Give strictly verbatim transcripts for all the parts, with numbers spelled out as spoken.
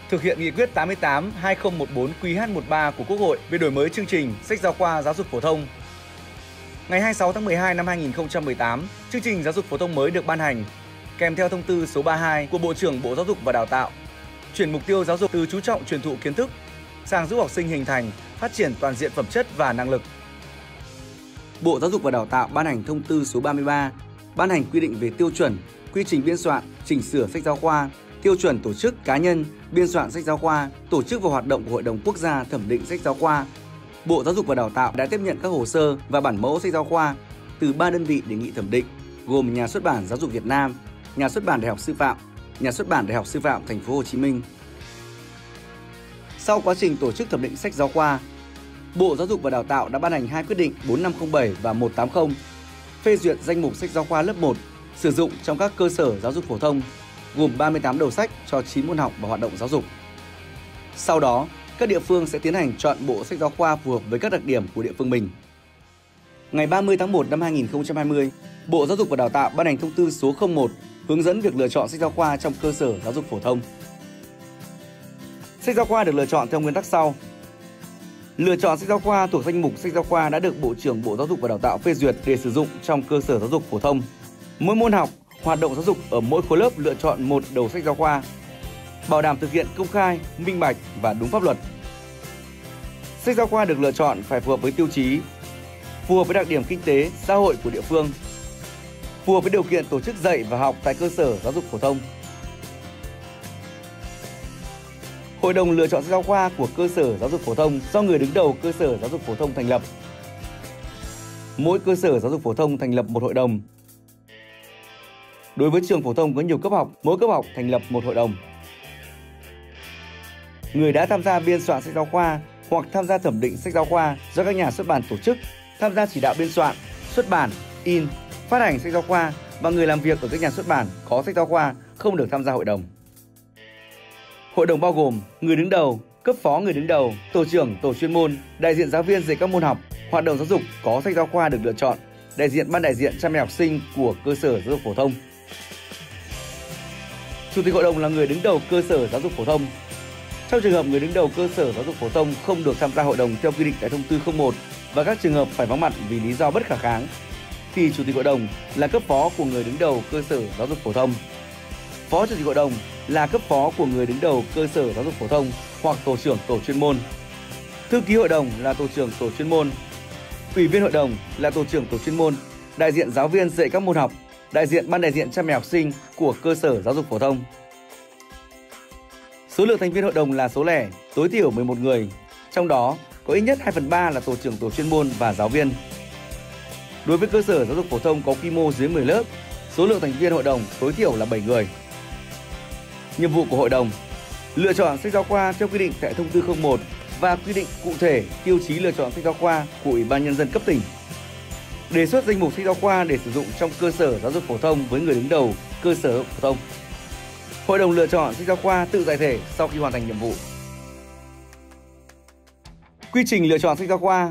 thực hiện nghị quyết tám mươi tám trên hai nghìn không trăm mười bốn Q H mười ba của Quốc hội về đổi mới chương trình sách giáo khoa giáo dục phổ thông. Ngày hai mươi sáu tháng mười hai năm hai nghìn không trăm mười tám, chương trình giáo dục phổ thông mới được ban hành, kèm theo thông tư số ba mươi hai của Bộ trưởng Bộ Giáo dục và Đào tạo, chuyển mục tiêu giáo dục từ chú trọng truyền thụ kiến thức sang giúp học sinh hình thành, phát triển toàn diện phẩm chất và năng lực. Bộ Giáo dục và Đào tạo ban hành thông tư số ba mươi ba, ban hành quy định về tiêu chuẩn, quy trình biên soạn, chỉnh sửa sách giáo khoa, tiêu chuẩn tổ chức cá nhân biên soạn sách giáo khoa, tổ chức và hoạt động của Hội đồng Quốc gia thẩm định sách giáo khoa. Bộ Giáo dục và Đào tạo đã tiếp nhận các hồ sơ và bản mẫu sách giáo khoa từ ba đơn vị đề nghị thẩm định, gồm Nhà xuất bản Giáo dục Việt Nam, Nhà xuất bản Đại học Sư phạm, Nhà xuất bản Đại học Sư phạm Thành phố Hồ Chí Minh. Sau quá trình tổ chức thẩm định sách giáo khoa, Bộ Giáo dục và Đào tạo đã ban hành hai quyết định bốn nghìn năm trăm linh bảy và một trăm tám mươi phê duyệt danh mục sách giáo khoa lớp một sử dụng trong các cơ sở giáo dục phổ thông, gồm ba mươi tám đầu sách cho chín môn học và hoạt động giáo dục. Sau đó, các địa phương sẽ tiến hành chọn bộ sách giáo khoa phù hợp với các đặc điểm của địa phương mình. Ngày ba mươi tháng một năm hai nghìn không trăm hai mươi, Bộ Giáo dục và Đào tạo ban hành thông tư số không một hướng dẫn việc lựa chọn sách giáo khoa trong cơ sở giáo dục phổ thông. Sách giáo khoa được lựa chọn theo nguyên tắc sau. Lựa chọn sách giáo khoa thuộc danh mục sách giáo khoa đã được Bộ trưởng Bộ Giáo dục và Đào tạo phê duyệt để sử dụng trong cơ sở giáo dục phổ thông. Mỗi môn học, hoạt động giáo dục ở mỗi khối lớp lựa chọn một đầu sách giáo khoa, bảo đảm thực hiện công khai, minh bạch và đúng pháp luật. Sách giáo khoa được lựa chọn phải phù hợp với tiêu chí, phù hợp với đặc điểm kinh tế, xã hội của địa phương, phù hợp với điều kiện tổ chức dạy và học tại cơ sở giáo dục phổ thông. Hội đồng lựa chọn sách giáo khoa của cơ sở giáo dục phổ thông do người đứng đầu cơ sở giáo dục phổ thông thành lập. Mỗi cơ sở giáo dục phổ thông thành lập một hội đồng. Đối với trường phổ thông có nhiều cấp học, mỗi cấp học thành lập một hội đồng. Người đã tham gia biên soạn sách giáo khoa hoặc tham gia thẩm định sách giáo khoa do các nhà xuất bản tổ chức, tham gia chỉ đạo biên soạn, xuất bản, in, phát hành sách giáo khoa và người làm việc ở các nhà xuất bản có sách giáo khoa không được tham gia hội đồng. Hội đồng bao gồm người đứng đầu, cấp phó người đứng đầu, tổ trưởng tổ chuyên môn, đại diện giáo viên dạy các môn học, hoạt động giáo dục có sách giáo khoa được lựa chọn, đại diện ban đại diện cha mẹ học sinh của cơ sở giáo dục phổ thông. Chủ tịch hội đồng là người đứng đầu cơ sở giáo dục phổ thông. Trong trường hợp người đứng đầu cơ sở giáo dục phổ thông không được tham gia hội đồng theo quy định tại thông tư không một và các trường hợp phải vắng mặt vì lý do bất khả kháng, thì chủ tịch hội đồng là cấp phó của người đứng đầu cơ sở giáo dục phổ thông. Phó chủ tịch hội đồng là cấp phó của người đứng đầu cơ sở giáo dục phổ thông hoặc tổ trưởng tổ chuyên môn. Thư ký hội đồng là tổ trưởng tổ chuyên môn. Ủy viên hội đồng là tổ trưởng tổ chuyên môn, đại diện giáo viên dạy các môn học, đại diện ban đại diện cha mẹ học sinh của cơ sở giáo dục phổ thông. Số lượng thành viên hội đồng là số lẻ, tối thiểu mười một người, trong đó có ít nhất hai phần ba là tổ trưởng tổ chuyên môn và giáo viên. Đối với cơ sở giáo dục phổ thông có quy mô dưới mười lớp, số lượng thành viên hội đồng tối thiểu là bảy người. Nhiệm vụ của hội đồng: lựa chọn sách giáo khoa theo quy định tại thông tư không một và quy định cụ thể tiêu chí lựa chọn sách giáo khoa của Ủy ban Nhân dân cấp tỉnh. Đề xuất danh mục sách giáo khoa để sử dụng trong cơ sở giáo dục phổ thông với người đứng đầu cơ sở giáo dục phổ thông. Hội đồng lựa chọn sách giáo khoa tự giải thể sau khi hoàn thành nhiệm vụ. Quy trình lựa chọn sách giáo khoa.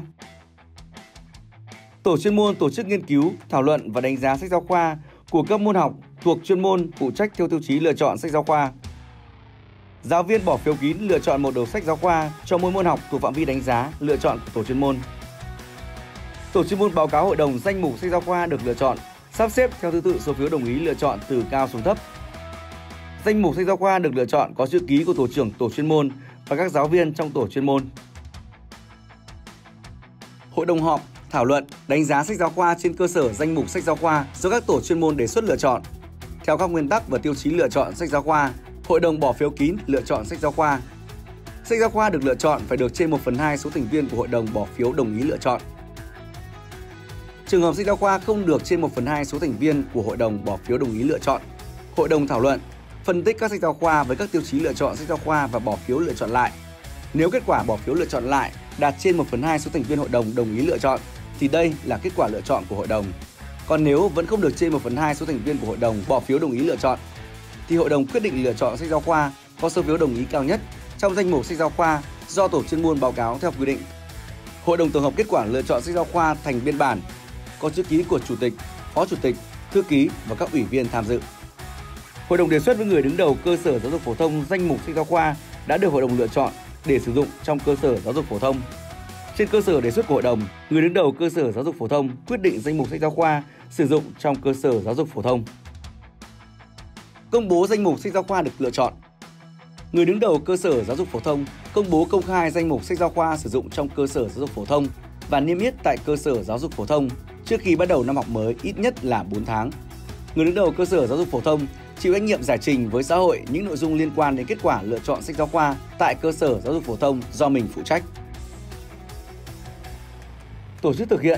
Tổ chuyên môn tổ chức nghiên cứu, thảo luận và đánh giá sách giáo khoa của các môn học thuộc chuyên môn phụ trách theo tiêu chí lựa chọn sách giáo khoa. Giáo viên bỏ phiếu kín lựa chọn một đầu sách giáo khoa cho mỗi môn học thuộc phạm vi đánh giá lựa chọn của tổ chuyên môn. Tổ chuyên môn báo cáo hội đồng danh mục sách giáo khoa được lựa chọn, sắp xếp theo thứ tự số phiếu đồng ý lựa chọn từ cao xuống thấp. Danh mục sách giáo khoa được lựa chọn có chữ ký của tổ trưởng tổ chuyên môn và các giáo viên trong tổ chuyên môn. Hội đồng họp, thảo luận, đánh giá sách giáo khoa trên cơ sở danh mục sách giáo khoa do các tổ chuyên môn đề xuất lựa chọn. Theo các nguyên tắc và tiêu chí lựa chọn sách giáo khoa, hội đồng bỏ phiếu kín lựa chọn sách giáo khoa. Sách giáo khoa được lựa chọn phải được trên một phần hai số thành viên của hội đồng bỏ phiếu đồng ý lựa chọn. Trường hợp sách giáo khoa không được trên một phần hai số thành viên của hội đồng bỏ phiếu đồng ý lựa chọn, hội đồng thảo luận, phân tích các sách giáo khoa với các tiêu chí lựa chọn sách giáo khoa và bỏ phiếu lựa chọn lại. Nếu kết quả bỏ phiếu lựa chọn lại đạt trên một phần hai số thành viên hội đồng đồng ý lựa chọn, thì đây là kết quả lựa chọn của hội đồng. Còn nếu vẫn không được trên một phần hai số thành viên của hội đồng bỏ phiếu đồng ý lựa chọn, thì hội đồng quyết định lựa chọn sách giáo khoa có số phiếu đồng ý cao nhất trong danh mục sách giáo khoa do tổ chuyên môn báo cáo theo quy định. Hội đồng tổng hợp kết quả lựa chọn sách giáo khoa thành biên bản, có chữ ký của chủ tịch, phó chủ tịch, thư ký và các ủy viên tham dự. Hội đồng đề xuất với người đứng đầu cơ sở giáo dục phổ thông danh mục sách giáo khoa đã được Hội đồng lựa chọn để sử dụng trong cơ sở giáo dục phổ thông. Trên cơ sở đề xuất của Hội đồng, người đứng đầu cơ sở giáo dục phổ thông quyết định danh mục sách giáo khoa sử dụng trong cơ sở giáo dục phổ thông. Công bố danh mục sách giáo khoa được lựa chọn. Người đứng đầu cơ sở giáo dục phổ thông công bố công khai danh mục sách giáo khoa sử dụng trong cơ sở giáo dục phổ thông và niêm yết tại cơ sở giáo dục phổ thông trước khi bắt đầu năm học mới ít nhất là bốn tháng. Người đứng đầu cơ sở giáo dục phổ thông chịu trách nhiệm giải trình với xã hội những nội dung liên quan đến kết quả lựa chọn sách giáo khoa tại cơ sở giáo dục phổ thông do mình phụ trách. Tổ chức thực hiện.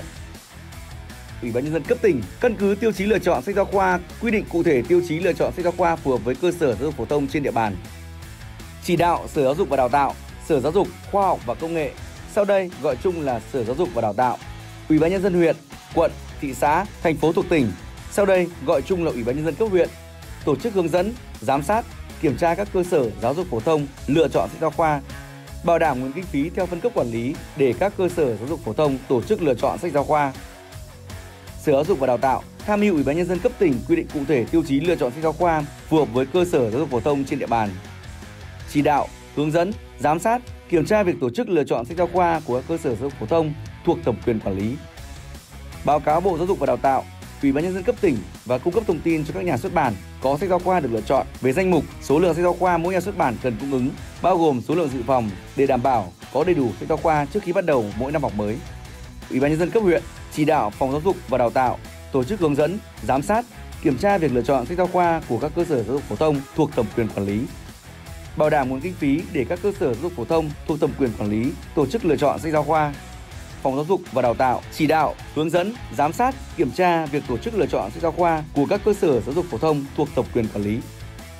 Ủy ban nhân dân cấp tỉnh căn cứ tiêu chí lựa chọn sách giáo khoa quy định cụ thể tiêu chí lựa chọn sách giáo khoa phù hợp với cơ sở giáo dục phổ thông trên địa bàn. Chỉ đạo Sở Giáo dục và Đào tạo, Sở Giáo dục, Khoa học và Công nghệ, sau đây gọi chung là Sở Giáo dục và Đào tạo, Ủy ban nhân dân huyện, quận, thị xã, thành phố thuộc tỉnh, sau đây gọi chung là Ủy ban nhân dân cấp huyện, tổ chức hướng dẫn, giám sát, kiểm tra các cơ sở giáo dục phổ thông lựa chọn sách giáo khoa, bảo đảm nguồn kinh phí theo phân cấp quản lý để các cơ sở giáo dục phổ thông tổ chức lựa chọn sách giáo khoa. Sở Giáo dục và Đào tạo tham mưu Ủy ban nhân dân cấp tỉnh quy định cụ thể tiêu chí lựa chọn sách giáo khoa phù hợp với cơ sở giáo dục phổ thông trên địa bàn. Chỉ đạo, hướng dẫn, giám sát, kiểm tra việc tổ chức lựa chọn sách giáo khoa của các cơ sở giáo dục phổ thông thuộc thẩm quyền quản lý. Báo cáo Bộ Giáo dục và Đào tạo, Ủy ban nhân dân cấp tỉnh và cung cấp thông tin cho các nhà xuất bản có sách giáo khoa được lựa chọn về danh mục, số lượng sách giáo khoa mỗi nhà xuất bản cần cung ứng, bao gồm số lượng dự phòng để đảm bảo có đầy đủ sách giáo khoa trước khi bắt đầu mỗi năm học mới. Ủy ban nhân dân cấp huyện chỉ đạo Phòng Giáo dục và Đào tạo tổ chức hướng dẫn, giám sát, kiểm tra việc lựa chọn sách giáo khoa của các cơ sở giáo dục phổ thông thuộc thẩm quyền quản lý. Bảo đảm nguồn kinh phí để các cơ sở giáo dục phổ thông thuộc thẩm quyền quản lý tổ chức lựa chọn sách giáo khoa. Phòng Giáo dục và Đào tạo chỉ đạo, hướng dẫn, giám sát, kiểm tra việc tổ chức lựa chọn sách giáo khoa của các cơ sở giáo dục phổ thông thuộc thẩm quyền quản lý.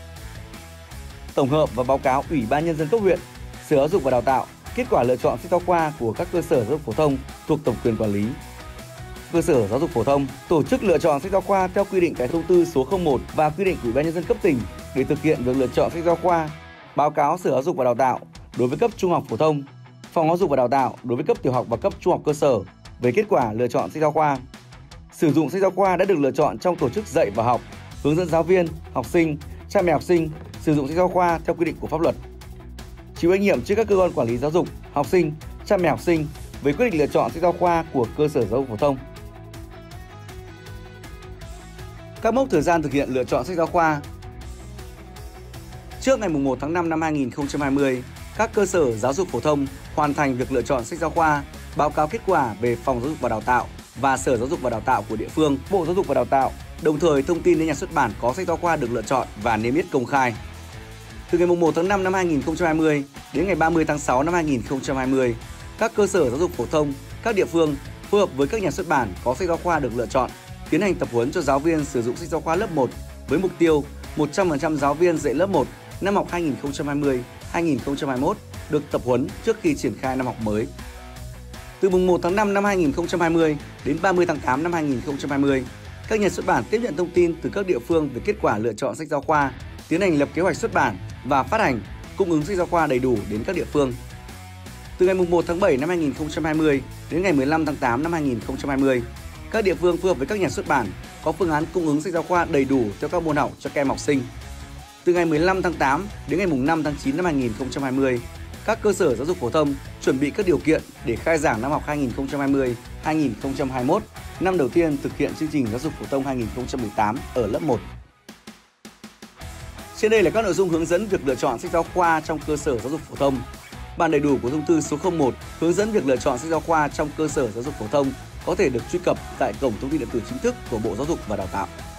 Tổng hợp và báo cáo Ủy ban nhân dân cấp huyện, Sở Giáo dục và Đào tạo kết quả lựa chọn sách giáo khoa của các cơ sở giáo dục phổ thông thuộc thẩm quyền quản lý. Cơ sở giáo dục phổ thông tổ chức lựa chọn sách giáo khoa theo quy định tại thông tư số không một và quy định của Ủy ban nhân dân cấp tỉnh để thực hiện việc lựa chọn sách giáo khoa. Báo cáo Sở Giáo dục và Đào tạo đối với cấp trung học phổ thông, Phòng Giáo dục và Đào tạo đối với cấp tiểu học và cấp trung học cơ sở về kết quả lựa chọn sách giáo khoa. Sử dụng sách giáo khoa đã được lựa chọn trong tổ chức dạy và học, hướng dẫn giáo viên, học sinh, cha mẹ học sinh sử dụng sách giáo khoa theo quy định của pháp luật. Chịu trách nhiệm trước các cơ quan quản lý giáo dục, học sinh, cha mẹ học sinh về quyết định lựa chọn sách giáo khoa của cơ sở giáo dục phổ thông. Các mốc thời gian thực hiện lựa chọn sách giáo khoa. Trước ngày mùng một tháng năm năm hai nghìn không trăm hai mươi, các cơ sở giáo dục phổ thông hoàn thành việc lựa chọn sách giáo khoa, báo cáo kết quả về Phòng Giáo dục và Đào tạo và Sở Giáo dục và Đào tạo của địa phương, Bộ Giáo dục và Đào tạo, đồng thời thông tin đến nhà xuất bản có sách giáo khoa được lựa chọn và niêm yết công khai. Từ ngày mùng một tháng năm năm hai nghìn không trăm hai mươi đến ngày ba mươi tháng sáu năm hai nghìn không trăm hai mươi, các cơ sở giáo dục phổ thông, các địa phương phối hợp với các nhà xuất bản có sách giáo khoa được lựa chọn, tiến hành tập huấn cho giáo viên sử dụng sách giáo khoa lớp một với mục tiêu một trăm phần trăm giáo viên dạy lớp một năm học hai nghìn không trăm hai mươi hai nghìn không trăm hai mươi mốt được tập huấn trước khi triển khai năm học mới. Từ mùng một tháng năm năm hai nghìn không trăm hai mươi đến ba mươi tháng tám năm hai nghìn không trăm hai mươi, các nhà xuất bản tiếp nhận thông tin từ các địa phương về kết quả lựa chọn sách giáo khoa, tiến hành lập kế hoạch xuất bản và phát hành, cung ứng sách giáo khoa đầy đủ đến các địa phương. Từ ngày mùng một tháng bảy năm hai nghìn không trăm hai mươi đến ngày mười lăm tháng tám năm hai nghìn không trăm hai mươi, các địa phương phối hợp với các nhà xuất bản có phương án cung ứng sách giáo khoa đầy đủ theo các môn học cho các em học sinh. Từ ngày mười lăm tháng tám đến ngày mùng năm tháng chín năm hai nghìn không trăm hai mươi, các cơ sở giáo dục phổ thông chuẩn bị các điều kiện để khai giảng năm học hai nghìn không trăm hai mươi hai nghìn không trăm hai mươi mốt, năm đầu tiên thực hiện chương trình giáo dục phổ thông hai nghìn không trăm mười tám ở lớp một. Trên đây là các nội dung hướng dẫn việc lựa chọn sách giáo khoa trong cơ sở giáo dục phổ thông. Bản đầy đủ của thông tư số không một hướng dẫn việc lựa chọn sách giáo khoa trong cơ sở giáo dục phổ thông có thể được truy cập tại cổng thông tin điện tử chính thức của Bộ Giáo dục và Đào tạo.